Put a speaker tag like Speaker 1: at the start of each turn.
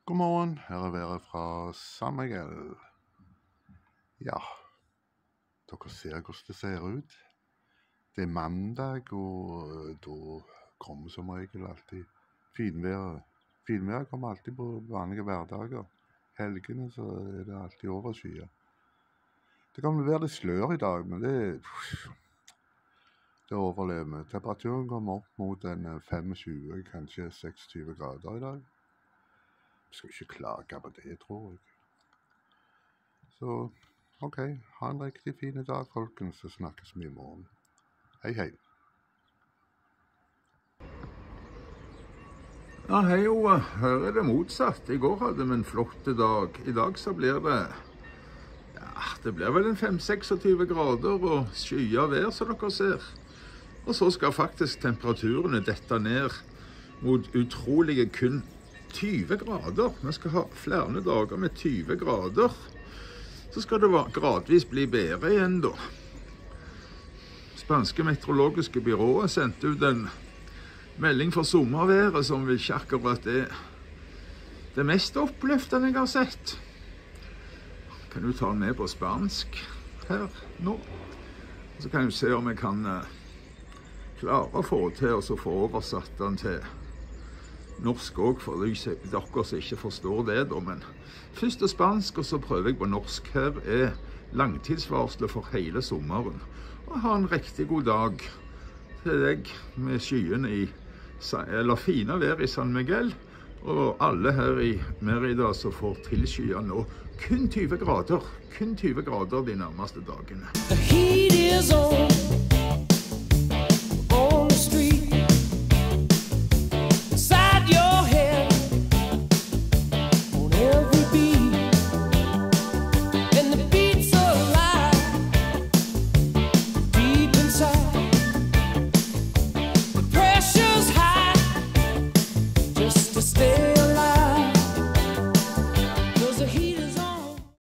Speaker 1: God morgen, her er været fra San Miguel. Ja, dere ser hvordan det ser ut. Det er mandag, og da kommer som regel alltid finvær. Finvær kommer alltid på vanlige hverdager. Helgene så er det alltid overskyet. Det kan være litt slør i dag, men det overlever vi. Temperaturen kommer opp mot en 25, kanskje 26 grader i dag. Jeg skal ikke klage på det, tror jeg. Så, ok, ha en riktig fin dag, folkens, så snakkes vi i morgen. Hei, hei.
Speaker 2: Ja, hei Oa, her er det motsatt. I går hadde vi en flott dag. I dag så blir det, det blir vel en 5-26 grader og skyet vær, som dere ser. Og så skal faktisk temperaturene dette ned mot utrolige kun 20 grader. Vi skal ha flere dager med 20 grader. Så skal det gradvis bli bedre igjen da. Spanske meteorologiske byrået sendte ut en melding for sommerværet som vil ikke akkurat det mest oppløftende jeg har sett. Kan du ta den med på spansk her nå? Så kan du se om jeg kan klare å få til å få oversatt den til norsk også, for dere som ikke forstår det da, men først er spansk, og så prøver jeg på norsk. Her er langtidsvarslet for hele sommeren. Og ha en riktig god dag til deg med skyene eller fine vær i San Miguel, og alle her i Merida som får tilskya nå kun 20 grader de nærmeste dagene.
Speaker 3: The heat is on the street. Inside your head, on every beat, and the beat's alive deep inside. The pressure's high, just to stay